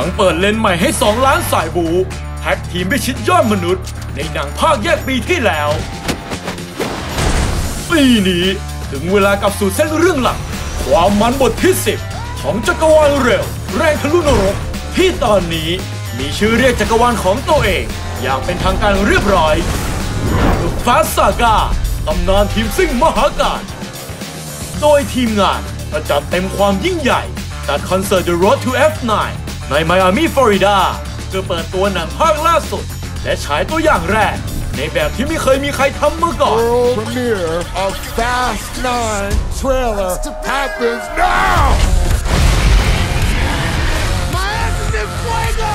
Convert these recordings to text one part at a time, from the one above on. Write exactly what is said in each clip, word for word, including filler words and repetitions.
งเปิดเลนใหม่ให้สองล้านสายบูแท็กทีมพิชิตยอดมนุษย์ในหนังภาคแยกปีที่แล้วปีนี้ถึงเวลากับสู่เส้นเรื่องหลักความมันบทที่สิบของจักรวาลเร็วแรงทะลุนรกที่ตอนนี้มีชื่อเรียกจักรวาลของตัวเองอย่างเป็นทางการเรียบร้อย The Fast Saga ตำนานทีมซิ่งมหาการโดยทีมงานประจัดเต็มความยิ่งใหญ่จัดคอนเสิร์ต The Road to เอฟ ไนน์ ในไมอามีฟลอริดาเพื่อเปิดตัวหนังภาคล่าสุดและฉายตัวอย่างแรกในแบบที่ไม่เคยมีใครทำมาก่อน World premiere of Fast ไนน์ trailer happens now. Maestro de Fuego.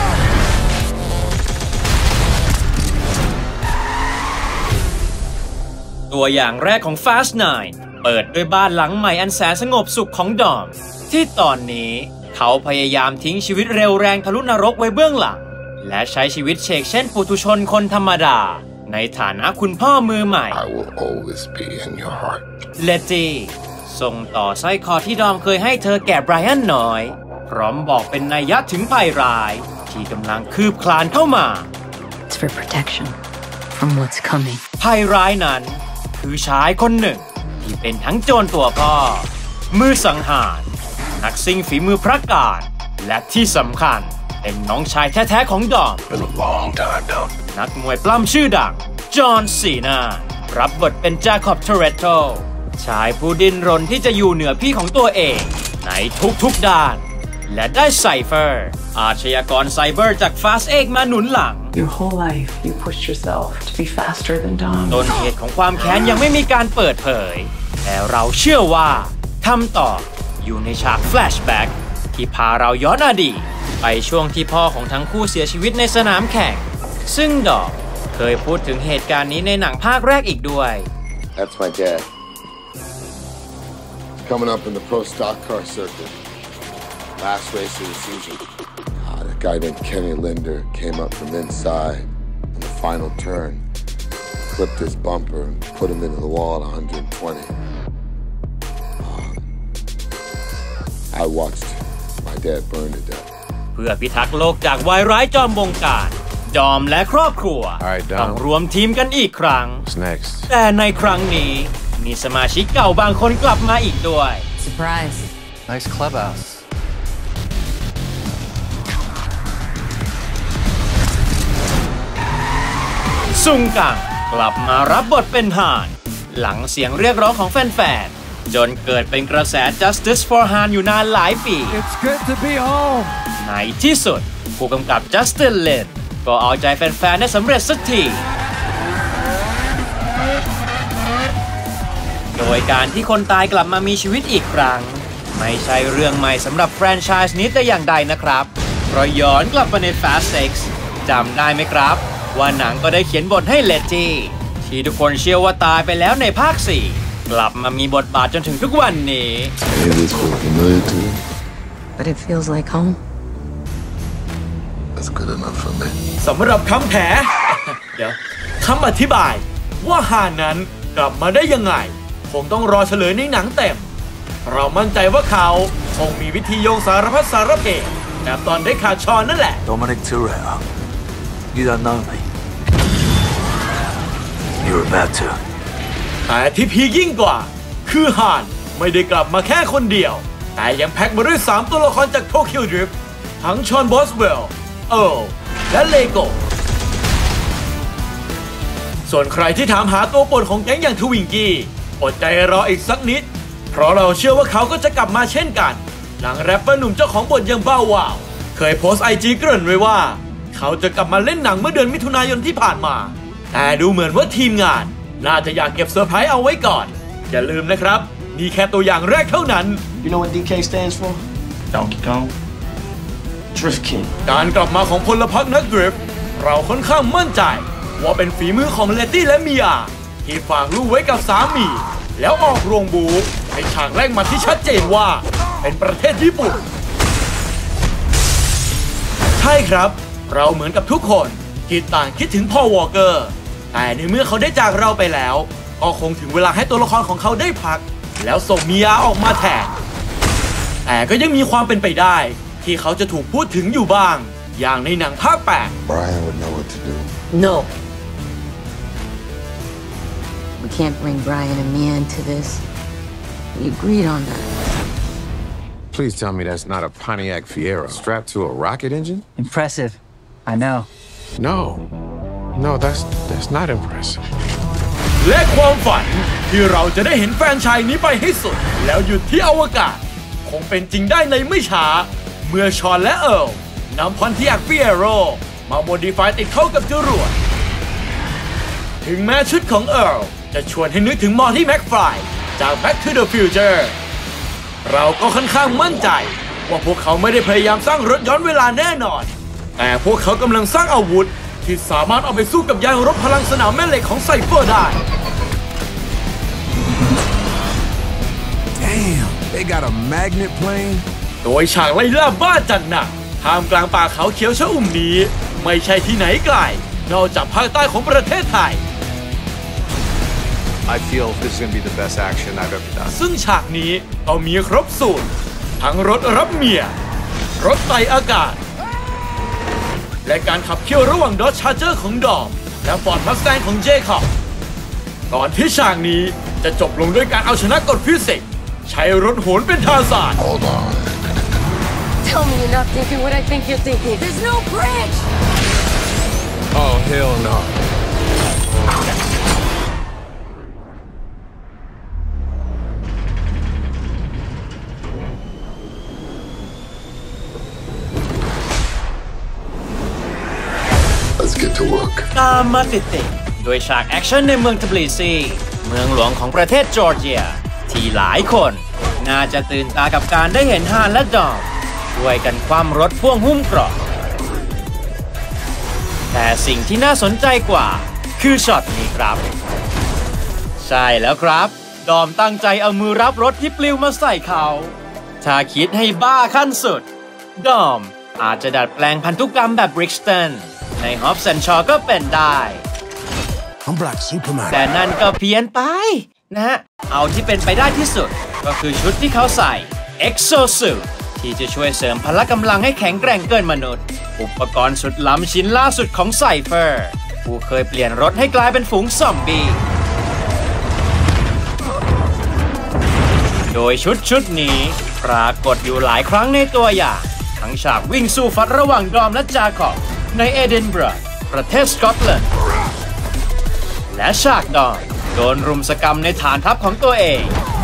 ตัวอย่างแรกของ Fast ไนน์ เปิดด้วยบ้านหลังใหม่อันแสนสงบสุขของดอมที่ตอนนี้เขาพยายามทิ้งชีวิตเร็วแรงทะลุนรกไว้เบื้องหลังและใช้ชีวิตเชกเช่นปุถุชนคนธรรมดาในฐานะคุณพ่อมือใหม่ I will always be in your heart. เลจี้ส่งต่อสร้อยคอที่ดอมเคยให้เธอแก่ไบรอันน้อยพร้อมบอกเป็นนัยยะถึงภัยร้ายที่กำลังคืบคลานเข้ามา It's for protection from what's coming. ภัยร้ายนั้นคือชายคนหนึ่งที่เป็นทั้งโจรตัวพ่อมือสังหารนักซิ่งฝีมือพระการและที่สำคัญเป็นน้องชายแท้ๆของดอม Been a long time, Dom. นักมวยปล้ำชื่อดังจอห์นซีนารับบทเป็นจาคอบเทเรโตชายผู้ดิ้นรนที่จะอยู่เหนือพี่ของตัวเองในทุกๆด้านและได้ไซเฟอร์อาชญากรไซเบอร์จาก Fast เอ็กซ์ มาหนุนหลัง Your whole life you pushed yourself to be faster than Dom. ต้นเหตุของความแค้นยังไม่มีการเปิดเผยแต่เราเชื่อว่าคำตอบอยู่ในฉากแฟลชแบ็กที่พาเราย้อนอดีตไปช่วงที่พ่อของทั้งคู่เสียชีวิตในสนามแข่งซึ่งดอกเคยพูดถึงเหตุการณ์นี้ในหนังภาคแรกอีกด้วย That's my dad. Coming up in the pro stock car circuit. Last race of the season. Ah, that guy named Kenny Linder came up from inside on the final turn, clipped his bumper and put him into the wall at one hundred twenty. Uh, I watched my dad burn to death. เพื่อพิทักษ์โลกจากวายร้ายจอมบงการดอมและครอบครัว Alright, Dom. ต้องรวมทีมกันอีกครั้ง What's next? แต่ในครั้งนี้มีสมาชิกเก่าบางคนกลับมาอีกด้วย Surprise. Nice clubhouse. ซุงกังกลับมารับบทเป็นห่านหลังเสียงเรียกร้องของแฟนๆจนเกิดเป็นกระแส Justice for Han อยู่นานหลายปี It's good to be home. ในที่สุดผู้กำกับ Justin Lin ก็เอาใจแฟนๆได้สำเร็จสักที โดยการที่คนตายกลับมามีชีวิตอีกครั้งไม่ใช่เรื่องใหม่สำหรับแฟรนไชส์นี้แต่อย่างใดนะครับเพราะย้อนกลับมาใน Fast ซิกซ์ จำได้ไหมครับว่าหนังก็ได้เขียนบทให้เลจี้ที่ทุกคนเชื่อว่าตายไปแล้วในภาคสี่กลับมามีบทบาทจนถึงทุกวันนี้ Hey, this feel familiar to you? But it feels like home. That's good enough for me. สำหรับคำแถ เดี๋ยวคำอธิบายว่าฮานนั้นกลับมาได้ยังไงคงต้องรอเฉลยในหนังเต็มเรามั่นใจว่าเขาคงมีวิธีโยงสารพัดสารเพแบบตอนได้ขาดชอนนั่นแหละ Dominic Toretto. You don't know me. You're about to. แต่ที่พีคยิ่งกว่าคือฮานไม่ได้กลับมาแค่คนเดียวแต่ยังแพ็คมาด้วยสามตัวละครจากโตเกียวดริฟต์ทั้งชอนบอสเวลเอิร์ลและเลโกส่วนใครที่ถามหาตัวโปรดของแก๊งอย่างทวิงกี้อดใจรออีกสักนิดเพราะเราเชื่อว่าเขาก็จะกลับมาเช่นกันหลังแรปเปอร์หนุ่มเจ้าของบทอย่างบ้าวาวเคยโพสต์ไอจีเกริ่นไว้ว่าเขาจะกลับมาเล่นหนังเมื่อเดือนมิถุนายนที่ผ่านมาแต่ดูเหมือนว่าทีมงานน่าจะอยากเก็บเซอร์ไพรส์เอาไว้ก่อนอย่าลืมนะครับนี่แค่ตัวอย่างแรกเท่านั้น You know what ดี เค stands for? Donkey Kong. Drift King. การกลับมาของพลพรรคนักดริฟต์เราค่อนข้างมั่นใจว่าเป็นฝีมือของเลตี้และเมียที่ฝากลูกไว้กับสามีแล้วออกโรงบูในฉากแรกมาที่ชัดเจนว่าเป็นประเทศญี่ปุ่นใช่ครับเราเหมือนกับทุกคนที่ต่างคิดถึงพ่อวอลเกอร์แต่ในเมื่อเขาได้จากเราไปแล้วก็คงถึงเวลาให้ตัวละครของเขาได้พักแล้วส่งเมียออกมาแทนแต่ก็ยังมีความเป็นไปได้ทที่เขาจะถูกพูดถึงอยู่บ้างอย่างในหนังภาคแปด Brian would know what to do. No. We can't bring Brian and Mia into this. We agreed on that. Please tell me that's not a Pontiac Fiero strapped to a rocket engine? Impressive. I know. No. No, that's that's not impressive. และความฝันที่เราจะได้เห็นแฟรนไชส์นี้ไปให้สุดแล้วหยุดที่อวกาศคงเป็นจริงได้ในไม่ช้าเมื่อชอนและเอิร์ลนำพอนติแอคฟิเอโรมาโมดิฟายติดเข้ากับจรวดถึงแม้ชุดของเอิร์ลจะชวนให้นึกถึงมอร์ตี้แม็กฟลายจาก Back to the Future เราก็ค่อนข้างมั่นใจว่าพวกเขาไม่ได้พยายามสร้างรถย้อนเวลาแน่นอนแต่พวกเขากำลังสร้างอาวุธที่สามารถเอาไปสู้กับยานรบพลังสนามแม่เหล็กของไซเฟอร์ได้ Damn, they got a magnet plane? โดยฉากไล่ล่าบ้าจัดหนักท่ามกลางป่าเขาเขียวชอุ่มนี้ไม่ใช่ที่ไหนไกลนอกจากภาคใต้ของประเทศไทย I feel this is gonna be the best action I've ever done. ซึ่งฉากนี้ก็มีครบสูตรทั้งรถรับเมียรถไต่อากาศและการขับเคี่ยวระหว่างดอดชาร์เจอร์ของดอมและฟอร์ดมัสแตงของเจคอบก่อนที่ฉากนี้จะจบลงด้วยการเอาชนะกฎฟิสิกส์ใช้รถโหนเป็นทาร์ซาน Hold on. Tell me you're not thinking what I think you're thinking. There's no bridge! Oh, hell no. Let's get to work. ตามมาติดๆโดยฉากแอคชั่นในเมืองทบลิซีเมืองหลวงของประเทศจอร์เจียที่หลายคนน่าจะตื่นตากับการได้เห็นฮานและดอมช่วยกันคว่ำรถพ่วงหุ้มเกราะแต่สิ่งที่น่าสนใจกว่าคือช็อตนี้ครับใช่แล้วครับดอมตั้งใจเอามือรับรถที่ปลิวมาใส่เขาถ้าคิดให้บ้าขั้นสุดดอมอาจจะดัดแปลงพันธุกรรมแบบบริกสตันในฮอปสันชอก็เป็นได้ I'm Black Superman. แต่นั่นก็เพี้ยนไปนะฮะเอาที่เป็นไปได้ที่สุดก็คือชุดที่เขาใส่ Exosuit ที่จะช่วยเสริมพละกำลังให้แข็งแกร่งเกินมนุษย์อุปกรณ์สุดล้ำชิ้นล่าสุดของไซเฟอร์ผู้เคยเปลี่ยนรถให้กลายเป็นฝูงซอมบี้โดยชุดชุดนี้ปรากฏอยู่หลายครั้งในตัวอย่างทั้งฉากวิ่งสู้ฟัดระหว่างดอมและจาคอบในเอดินบะระประเทศสกอตแลนด์และฉากดอมโดนรุมสกรรมในฐานทัพของตัวเอง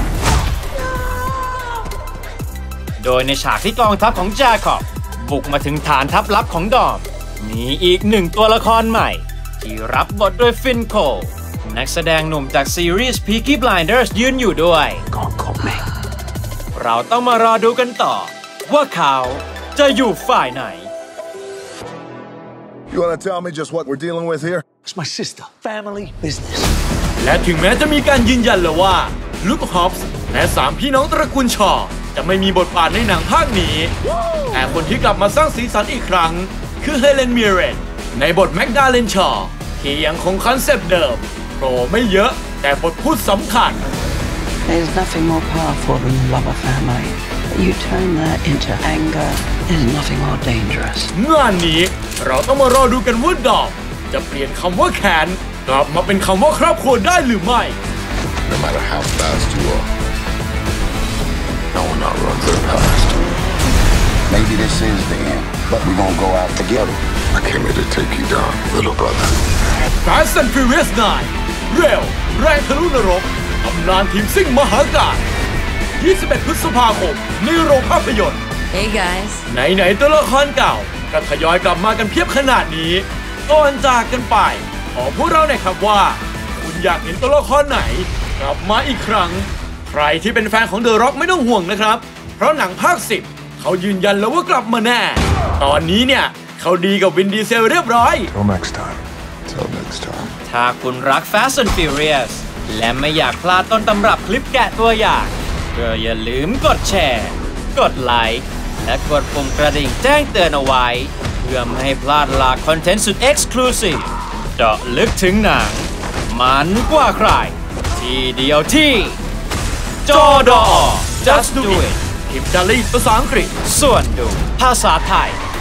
โดยในฉากที่กองทัพของจาคอบบุกมาถึงฐานทัพลับของดอมมีอีกหนึ่งตัวละครใหม่ที่รับบทโดยฟินโคลนักแสดงหนุ่มจากซีรีส์ Peaky Blinders ยืนอยู่ด้วยเราต้องมารอดูกันต่อว่าเขาจะอยู่ฝ่ายไหน You wanna tell me just what we're dealing with here? It's my sister. Family business. และถึงแม้จะมีการยืนยันแล้วว่าลุคฮอปส์และสามพี่น้องตระกูลชอจะไม่มีบทบาทในหนังภาคนี้แต่คนที่กลับมาสร้างสีสันอีกครั้งคือเฮเลน มิเรนในบทแมกดาเลนชอที่ยังคงคอนเซปต์เดิมโผล่ไม่เยอะแต่บทพูดสำคัญ There's nothing more powerful than love of family. You turn that into anger. There's nothing more dangerous. งานนี้เราต้องมารอดูกันว่าดอมจะเปลี่ยนคำว่าแค้นกลับมาเป็นคำว่าครอบครัวได้หรือไม่ No matter how fast you are, no one outruns their past. Maybe this is the end, but we're gonna go out together. I came here to take you down, little brother. Fast and Furious ไนน์ เร็วแรงทะลุนรกตำนานทีมซิ่งมหากาพย์ยี่สิบเอ็ด พฤษภาคมในโรงภาพยนตร์ Hey guys ไหนๆตัวละครเก่าก็ทยอยกลับมากันเพียบขนาดนี้ก่อนจากกันไปขอพวกเราหน่อยครับว่าคุณอยากเห็นตัวละครไหนกลับมาอีกครั้งใครที่เป็นแฟนของ The Rock ไม่ต้องห่วงนะครับเพราะหนังภาคสิบเขายืนยันแล้วว่ากลับมาแน่ตอนนี้เนี่ยเขาดีกับวินดีเซลเรียบร้อย Till next time. Till next time. ถ้าคุณรัก Fast and Furious และไม่อยากพลาดต้นตำรับคลิปแกะตัวอย่างก็อย่าลืมกดแชร์กดไลค์และกดปุ่มกระดิ่งแจ้งเตือนเอาไว้เพื่อไม่ให้พลาดหลากคอนเทนต์สุด Exclusive เจาะลึกถึงหนังมันกว่าใครที่เดียวที่จอดอ Just Do It พิมพ์ดาลี่ภาษาอังกฤษส่วนดูภาษาไทย